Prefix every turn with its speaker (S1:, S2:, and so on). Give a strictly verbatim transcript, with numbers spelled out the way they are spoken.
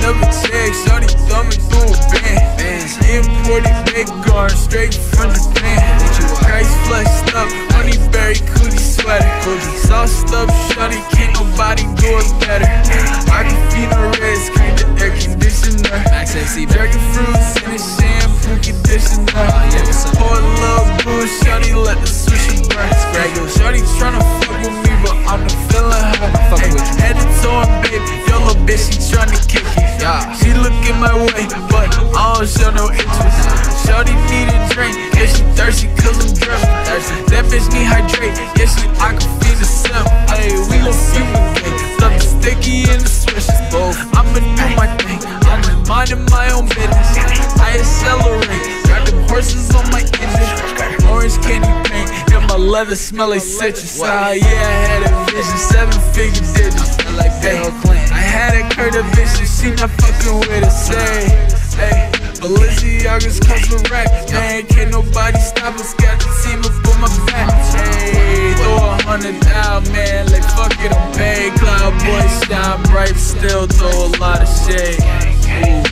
S1: never check. Shorty thumbing through a band. Imported big guard straight from Japan. Christ flexed up, honeyberry cookie sweater. Sauced up, shorty, can't nobody do it better. I can feed her reds, crank the air conditioner. Jerking fruits in the shampoo conditioner. Pour a little boo, shorty, let the sushi burn. Shorty tryna fuck with me, but I'm not feeling her. Ay, headed to her, babe, yo little bitch, she tryna kick it. She looking my way, but I don't show no interest. Shorty need a drink, yeah she thirsty cause I'm drippin'. That bitch need hydrate, yeah she I can feed the sim. Ay, we gon' fumigate, stuff the sticky in the swishes. I'ma do my thing, I'm minding my own business. I accelerate, got them horses on my engine. Orange candy paint, and my leather smell like citrus. Ah yeah, I had a vision, seven figure digits. Ay, I had a curve vision, she not fucking with us. Say, hey, Balenciaga's comes with racks, man. Can't nobody stop us, got the team up on my back. Hey, throw a hundred down, man, like fuck it, I'm paid. Cloud boy shine bright, still throw a lot of shade. Ooh.